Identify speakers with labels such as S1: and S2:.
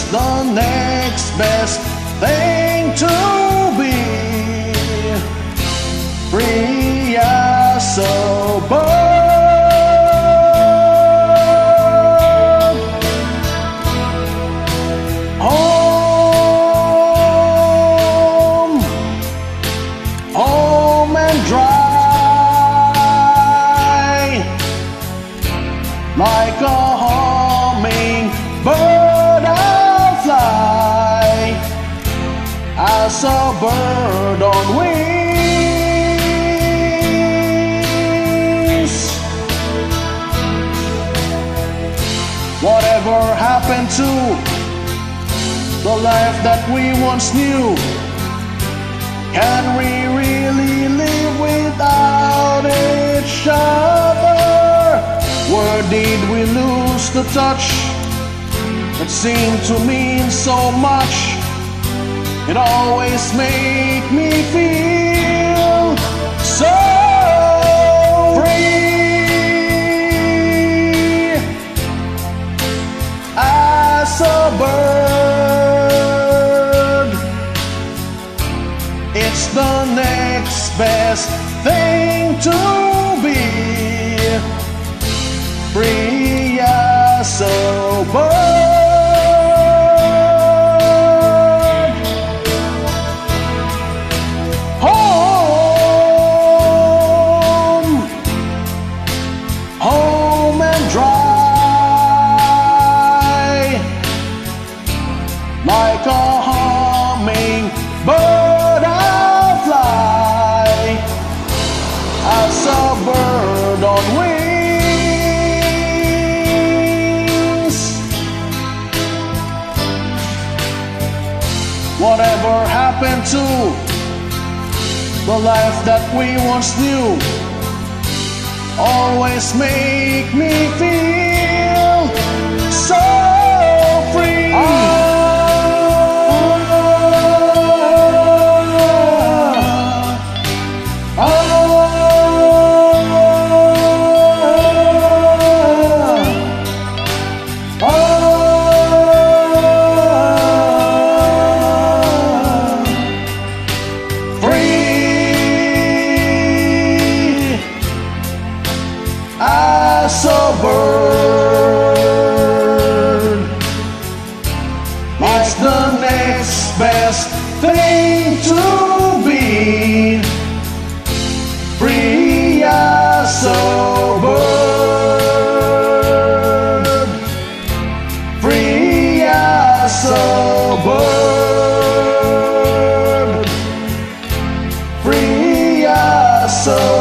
S1: the next best thing to be. Free as a bird. Home, home and dry, like a hummingbird I'll fly, as a bird on wings. Whatever happened to the life that we once knew? Can we really live without each other? Where did we lose the touch that seemed to mean so much? It always made me feel so free as a bird. It's the next best thing to be. Free as a bird. Home, home and dry, like a hummingbird I'll fly, as a bird on wings. Whatever happened to the life that we once knew? Always make me feel so free. As a bird, it's the next best thing to be. Free as a bird. Free as a bird. Free as a